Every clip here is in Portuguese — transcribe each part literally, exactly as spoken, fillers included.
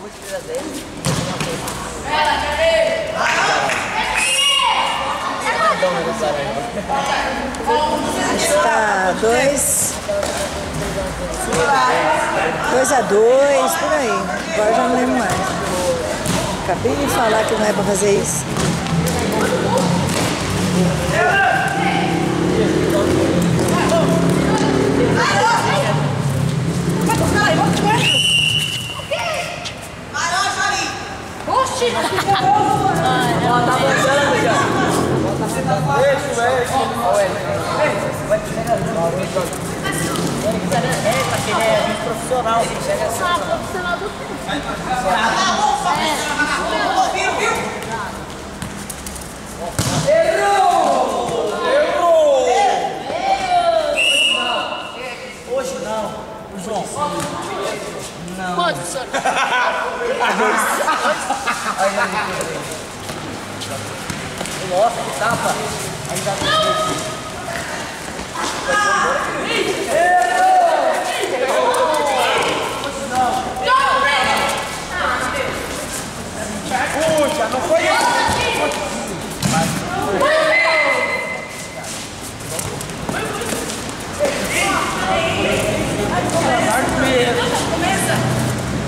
Está dois. Dois a dois, por aí. Agora já não lembro mais. Acabei de falar que não é pra fazer isso. Oxi! Ele é profissional, ele chega assim. Ah, profissional do quê? Errou! Errou! Hoje não. O João. Não. Quanto, senhor? Nossa, que tapa. Ainda puxa, não foi isso. Começa!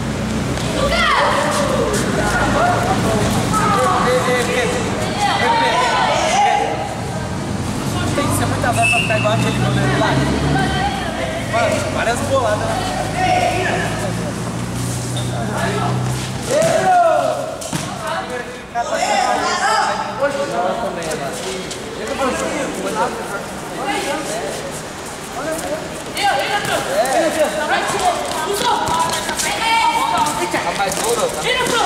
Tem que ser muita voz pra ficar igual aquele goleiro lá. Mano, várias boladas lá. Hoje não também, tá mais duro, tá?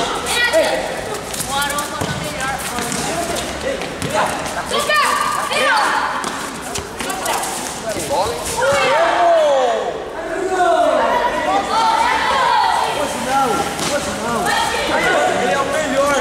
O aroma tá melhor. Suca! Bola, hein? Hoje não, hoje não. Ele é o melhor.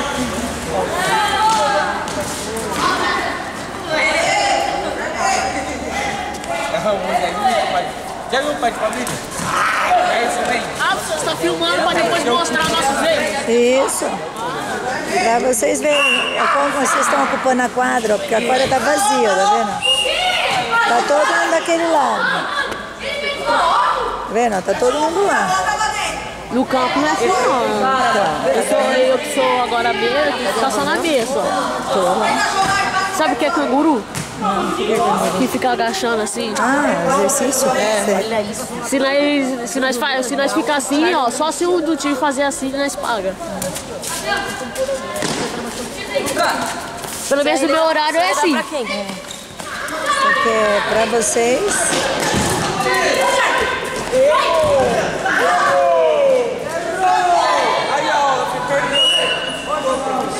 Já viu o pai de família? É isso, vem. Ah, você está filmando para depois mostrar nossos erros? Isso. Pra vocês verem como vocês estão ocupando a quadra, porque a quadra tá vazia, tá vendo? Tá todo mundo daquele lado. Tá vendo? Tá todo mundo lá. No campo não é assim não. Eu sou eu que sou agora beira, que fica só na mesa. Sabe o que é canguru? Não, que, é que fica agachando assim. Ah, exercício? É. Se nós, se nós, faz, se nós ficar assim, ó, só se o do time fazer assim, nós paga. Pelo menos no meu horário é assim. É. Porque pra vocês...